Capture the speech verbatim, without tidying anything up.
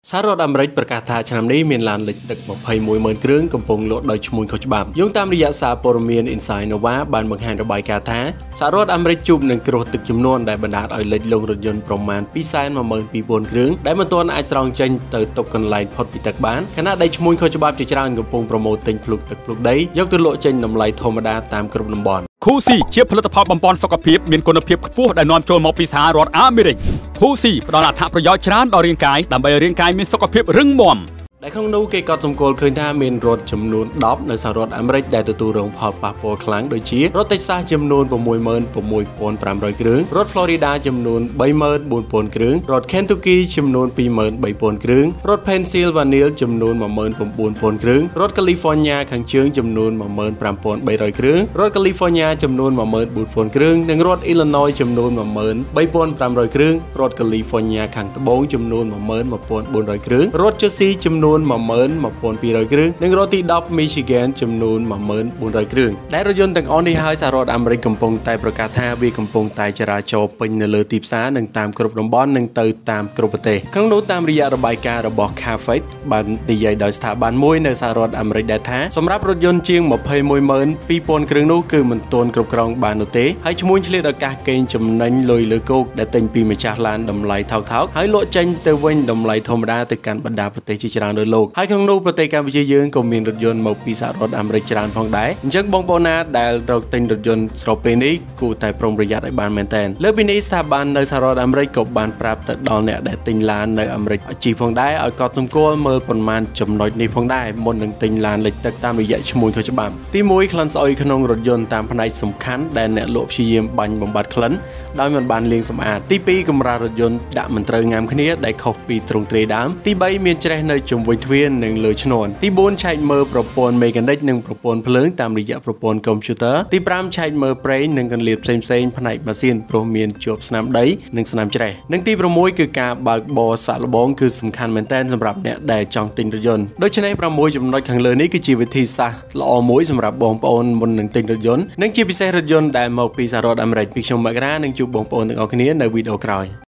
សហរដ្ឋអាមេរិកប្រកាសថាឆ្នាំនេះមានឡានលេខទឹកยี่สิบเอ็ดหมื่นគ្រឿងកំពុងលក់ដោយឈ្មួញខុសច្បាប់យោងតាមរយៈសារព័ត៌មាន Inside Nova បានបង្ហាញរបាយការណ៍ថាសហរដ្ឋអាមេរិកជួបនឹងគ្រោះទឹកជំនន់ដែលបណ្ដាលឲ្យលេចលង់រថយន្តប្រមាណtwo hundred twelve thousandគ្រឿងដែលមិនទាន់អាចស្រង់ចេញទៅទុកកន្លែងផុតពីទឹកបានខណៈដែលឈ្មួញខុសច្បាប់ជាច្រើនកំពុងប្រមូលទិញភ្លុកទឹកភ្លុកដីយកទៅលក់ចេញតម្លៃធម្មតាតាមគ្រប់តំបន់ខូស៊ីជាផលិតផលបំពេញសុខភាពមានគុណភាពខ្ពស់ដែលនាំចូលមកពីសហរដ្ឋអាមេរិកខូស៊ីផ្ដល់អត្ថប្រយោជន៍ច្រើនដល់រាងកាយដើម្បីឲ្យរាងកាយមានសុខភាពរឹងមាំដែលក្នុងនោះគេក៏សម្គាល់ឃើញថាមានរថចំនួនtenនៅសហរដ្ឋអាមេរិកដែលទទួលរងផលប៉ះពាល់ខ្លាំងដូចជារថ Texas ចំនួនsix thousand six thousand five hundredគ្រឿងរថ Florida ចំនួនthree thousand four hundredគ្រឿងរថ Kentucky ចំនួនtwo thousand three hundredគ្រឿងរថ Pennsylvania ចំនួនone thousand nine hundredគ្រឿងរថ California ខាងជើងចំនួនone thousand five hundredគ្រឿងរថ California ចំនួនone thousand four hundredគ្រឿងនិងរថ Illinois ចំនួនone thousand three hundredគ្រឿងរថ California ខាងត្បូងចំនួនone thousand one hundredគ្រឿងរថ Jersey ចំនួនone thousand one thousand two hundredគ្រឿងនិងរថទីten Michigan ចំនួនone thousand four hundredគ្រឿងដែលរថយន្តទាំងអស់នេះហើយសហរដ្ឋអាមេរិកកំពុងតែប្រកាសថាវាកំពុងតែចរាចរពេញនៅលើទីផ្សារនិងតាមគ្រប់តំបន់និងទៅតាមគ្រប់ប្រទេសក្នុងនោះតាមរយៈរបាយការណ៍របស់ Carfax បាននិយាយដោយស្ថាប័នមួយនៅសហរដ្ឋអាមេរិកដែលថាសម្រាប់រថយន្តជាងtwenty-one thousand two hundredគ្រឿងនោះគឺមិនទាន់គ្រប់គ្រងបាននោះទេហើយឈ្មួញឆ្លៀតឱកាសកេងចំណេញលុយលើគោកដែលទិញពីម្ចាស់ឡានតម្លៃថោកៗហើយលក់ចេញទៅវិញតម្លៃធម្មតាទៅកាន់បណ្ដាប្រទេសជាច្រើនលើលោកហើយក្នុងនោះប្រទេសកម្ពុជាយើងក៏មានរថយន្តមកពីសហរដ្ឋអាមេរិកច្រើនផងដែរអញ្ចឹងបងប្អូនណាដែលរកទិញរថយន្តស្របពេលនេះគួរតែប្រុងប្រយ័ត្នឲ្យបានមែនទែនលើពីនេះស្ថាប័ននៅសហរដ្ឋអាមេរិកក៏បានប្រាប់ទៅដល់អ្នកដែលទិញឡាននៅអាមេរិកឲ្យជិះផងដែរឲ្យកត់សម្គាល់មើលប៉ុន្មានចំណុចនេះផងដែរមុននឹងទិញឡានលេខទឹកតាមរយៈឈ្មួញខុសច្បាប់ទីoneក្លិនស្អុយក្នុងរថយន្តតាមផ្នែកសំខាន់ដែលអ្នកលក់ព្យាយាមបាញ់បំបត្តិក្លិនដោយមិនបានលាងសម្អាតទីtwoកម្រាលរថយន្តដាក់មិនត្រូវងាមគ្នាដែលខុសពីទ្រង់ទ្រាយដើមទីthreeមានច្រេះនៅជុំវិញទ្វារនិងលើឈ្នាន់ទីfourឆែកមើលប្រព័ន្ធមេកានិកនិងប្រព័ន្ធភ្លើងតាមរយៈប្រព័ន្ធកុំព្យូទ័រទីfiveឆែកមើលប្រេងនិងកន្លៀតផ្សេងផ្សេងផ្នែកម៉ាស៊ីនព្រោះមានជាប់ស្នាមដីនិងស្នាមច្រេះនិងទីsixគឺការបើកបរសាកល្បងគឺសំខាន់មែនទែនសម្រាប់អ្នកដែលចង់ទិញរថយន្តដូច្នេះsixចំណុចខាងលើនេះគឺជាវិធីសាស្ត្រល្អមួយសម្រាប់បងប្អូនមុននឹងទិញរថយន្តនិងជាពិសេសរថយន្តដែលមកពីសហរដ្ឋអាមេរិកពីខ្ញុំមករានឹងជួបបងប្អូនទាំងអស់គ្នានៅវីដេអូក្រោយ